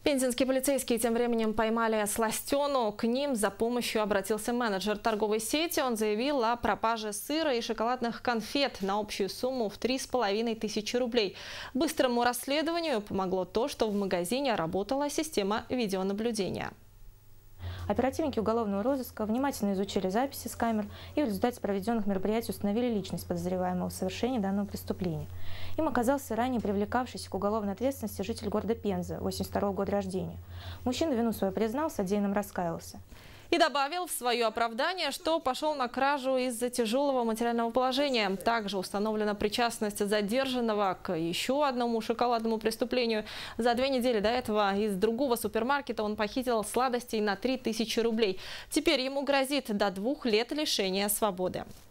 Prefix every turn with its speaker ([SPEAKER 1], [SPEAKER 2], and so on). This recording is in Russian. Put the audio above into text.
[SPEAKER 1] Пензенские полицейские тем временем поймали сластену. К ним за помощью обратился менеджер торговой сети. Он заявил о пропаже сыра и шоколадных конфет на общую сумму в 3500 рублей. Быстрому расследованию помогло то, что в магазине работала система видеонаблюдения.
[SPEAKER 2] Оперативники уголовного розыска внимательно изучили записи с камер и в результате проведенных мероприятий установили личность подозреваемого в совершении данного преступления. Им оказался ранее привлекавшийся к уголовной ответственности житель города Пенза, 82-го года рождения. Мужчина вину свою признал, содеянным раскаялся.
[SPEAKER 1] И добавил в свое оправдание, что пошел на кражу из-за тяжелого материального положения. Также установлена причастность задержанного к еще одному шоколадному преступлению. За 2 недели до этого из другого супермаркета он похитил сладостей на 3000 рублей. Теперь ему грозит до 2 лет лишения свободы.